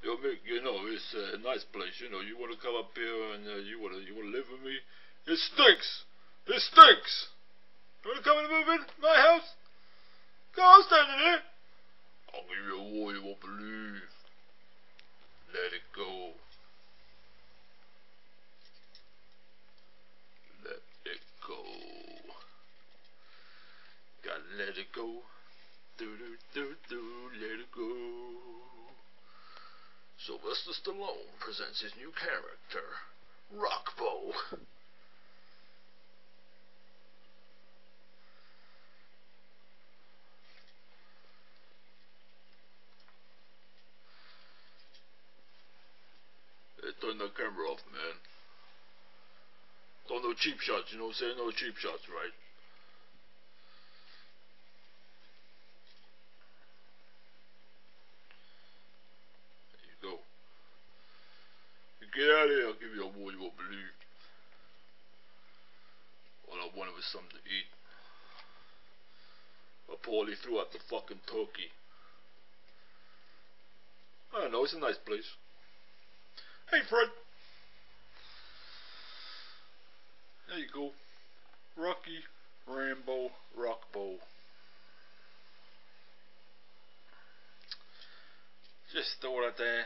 Yo, Mick, you know, it's a nice place. You know, you want to come up here and you want to live with me? It stinks. It stinks. You want to come and move in my house? Go on, stand in here. I'll give you a war you won't believe. Let it go. Let it go. Gotta let it go. Let it go. Sylvester Stallone presents his new character, Rockbo. Hey, turn the camera off, man. Don't no cheap shots, you know what I'm saying? No cheap shots, right? There you go. You get out of here, I'll give you a war you won't believe. All I wanted was something to eat. But Paulie threw out the fucking turkey. I don't know, it's a nice place. Hey, Fred. There you go. Rocky, Rambo, Rockbo. Just thought I'd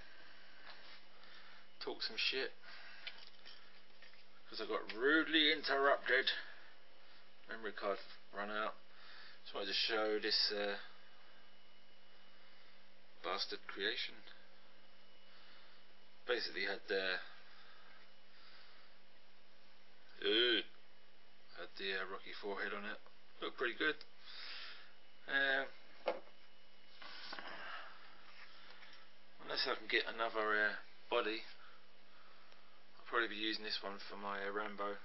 talk some shit. Because I got rudely interrupted. Memory card run out. Just wanted to show this bastard creation. Basically had the Rocky forehead on it. Looked pretty good. Unless I can get another body, I'll probably be using this one for my Rambo.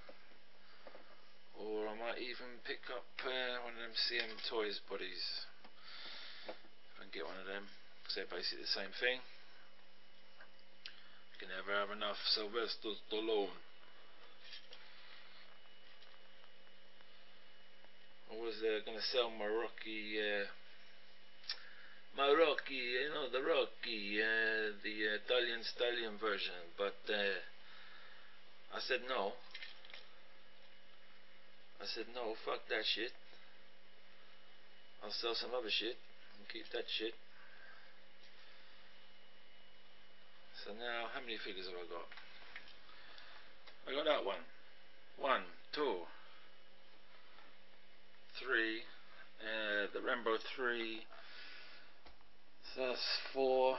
Or I might even pick up one of them CM Toys bodies. If I can get one of them, because they're basically the same thing. You can never have enough Sylvester Stallone. I was going to sell my Rocky, you know, the Rocky, the Italian Stallion version, but I said no. I said no, fuck that shit. I'll sell some other shit and keep that shit. So now, how many figures have I got? I got that one. 1, 2, 3. The Rambo 3. So that's 4.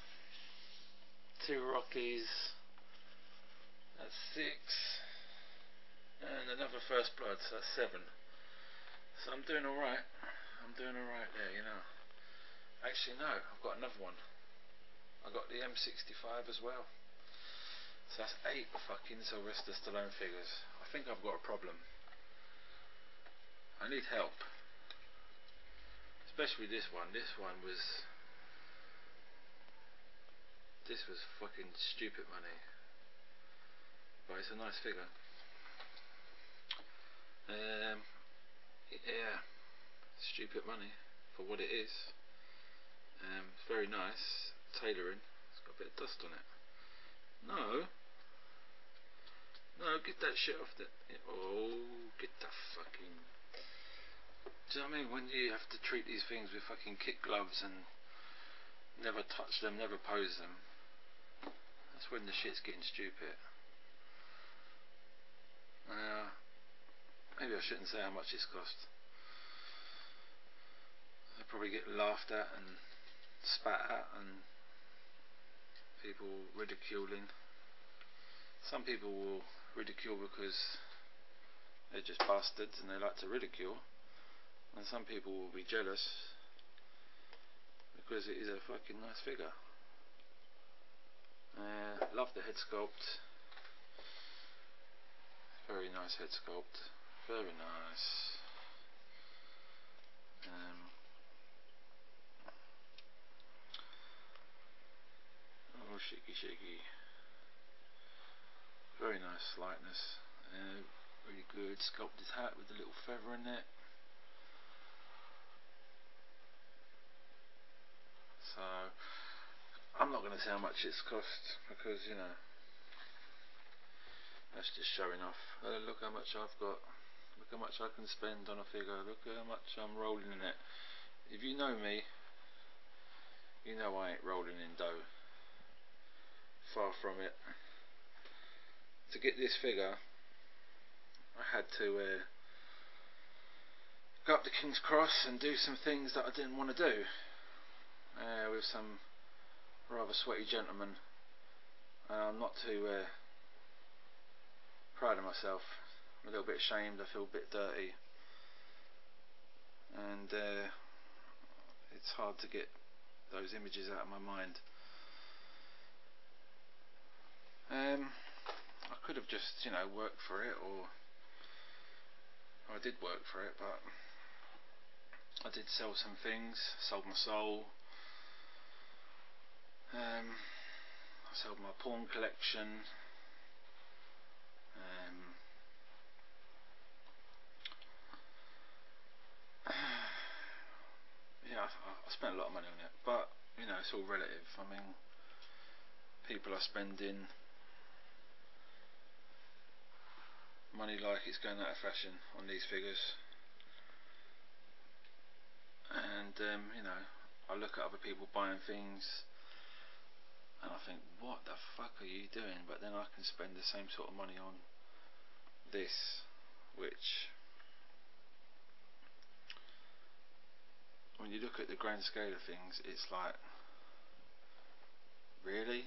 2 Rockies. That's 6. And another First Blood, so that's 7. So I'm doing alright. I'm doing alright there, you know. Actually, no, I've got another one. I got the M65 as well. So that's 8 fucking Sylvester Stallone figures. I think I've got a problem. I need help. Especially this one. This one was fucking stupid money. But it's a nice figure. Yeah, stupid money for what it is. It's very nice tailoring. It's got a bit of dust on it. No, get that shit off the. Oh, get the fucking. Do you know what I mean? When you have to treat these things with fucking kit gloves and never touch them, never pose them, that's when the shit's getting stupid. Maybe I shouldn't say how much this cost. I'll probably get laughed at and spat at and people ridiculing. Some people will ridicule because they're just bastards and they like to ridicule, and some people will be jealous because it is a fucking nice figure. Love the head sculpt. Very nice head sculpt. Very nice. Oh, shaky. Very nice lightness. Really good. Sculpted hat with a little feather in it. So I'm not going to say how much it's cost because, you know, that's just showing off. Look how much I've got. Look how much I can spend on a figure. Look how much I'm rolling in it. If you know me, you know I ain't rolling in dough. Far from it. To get this figure, I had to go up to King's Cross and do some things that I didn't want to do with some rather sweaty gentlemen. I'm not too proud of myself. I'm a little bit ashamed. I feel a bit dirty, and it's hard to get those images out of my mind. I could have just, you know, worked for it, or I did work for it, but I did sell some things. Sold my soul. I sold my porn collection. Yeah, I spent a lot of money on it, but you know, it's all relative. I mean, people are spending money like it's going out of fashion on these figures, and you know, I look at other people buying things and I think, what the fuck are you doing? But then I can spend the same sort of money on this, which, when you look at the grand scale of things, it's like, really?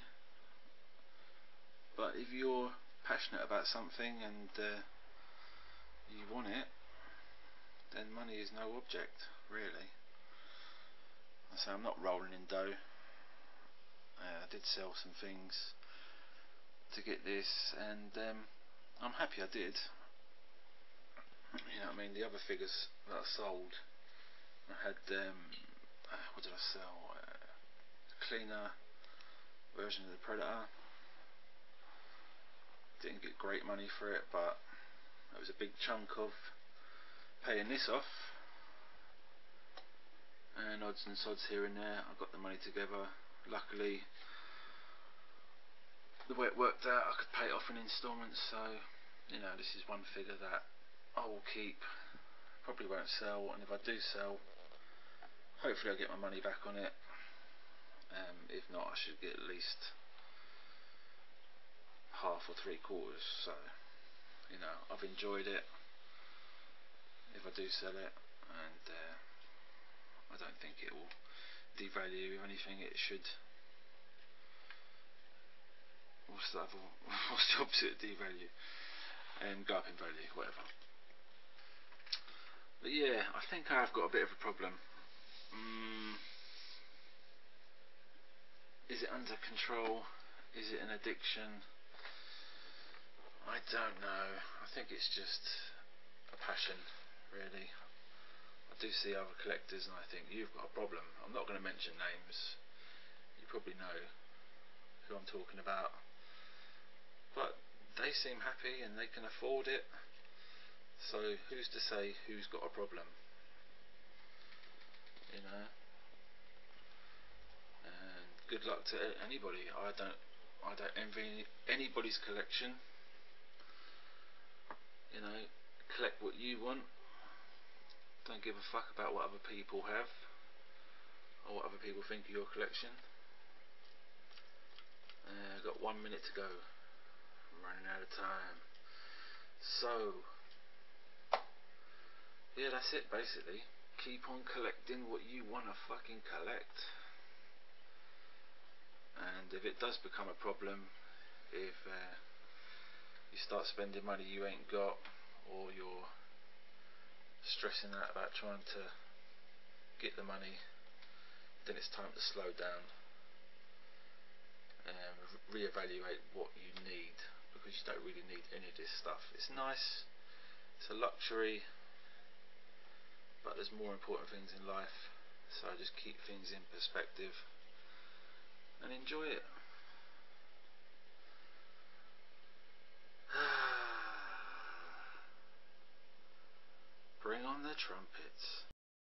But if you're passionate about something and you want it, then money is no object, really. So I'm not rolling in dough. I did sell some things to get this, and I'm happy I did. You know what I mean? The other figures that I sold, I had, what did I sell? A cleaner version of the Predator. Didn't get great money for it, but it was a big chunk of paying this off, and odds and sods here and there. I got the money together. Luckily, the way it worked out, I could pay it off in instalments. So, you know, this is one figure that I will keep. Probably won't sell, and if I do sell, hopefully I'll get my money back on it. If not, I should get at least half or 3/4. So, you know, I've enjoyed it. If I do sell it, and I don't think it will devalue. If anything, it should. What's the opposite of devalue? Go up in value, whatever. But yeah, I think I've got a bit of a problem. Is it under control? Is it an addiction? I don't know. I think it's just a passion, really. I do see other collectors and I think, you've got a problem. I'm not going to mention names. You probably know who I'm talking about. But they seem happy and they can afford it. So who's to say who's got a problem? You know? And good luck to anybody. I don't envy anybody's collection. You know, collect what you want. Don't give a fuck about what other people have or what other people think of your collection. I've got 1 minute to go. I'm running out of time. So, yeah, that's it basically. Keep on collecting what you want to fucking collect. And if it does become a problem, if you start spending money you ain't got, or you're stressing out about trying to get the money, then it's time to slow down and reevaluate what you need, because you don't really need any of this stuff. It's nice, it's a luxury, but there's more important things in life. So just keep things in perspective and enjoy it. Bring on the trumpets.